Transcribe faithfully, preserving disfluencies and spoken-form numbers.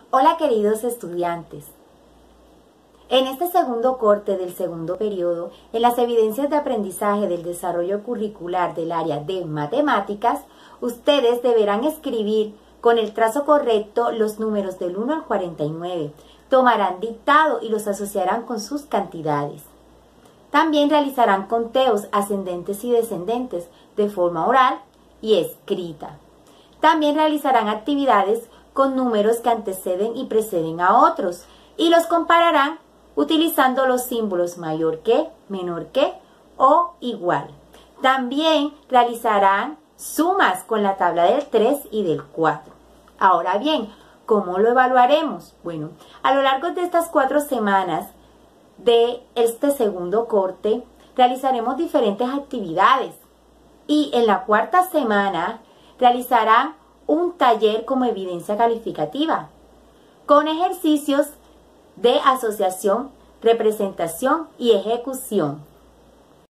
Hola queridos estudiantes. En este segundo corte del segundo periodo, en las evidencias de aprendizaje del desarrollo curricular del área de matemáticas, ustedes deberán escribir con el trazo correcto los números del uno al cuarenta y nueve. Tomarán dictado y los asociarán con sus cantidades. También realizarán conteos ascendentes y descendentes de forma oral y escrita. También realizarán actividades con números que anteceden y preceden a otros y los compararán utilizando los símbolos mayor que, menor que o igual. También realizarán sumas con la tabla del tres y del cuatro. Ahora bien, ¿cómo lo evaluaremos? Bueno, a lo largo de estas cuatro semanas de este segundo corte realizaremos diferentes actividades y en la cuarta semana realizarán un taller como evidencia calificativa con ejercicios de asociación, representación y ejecución.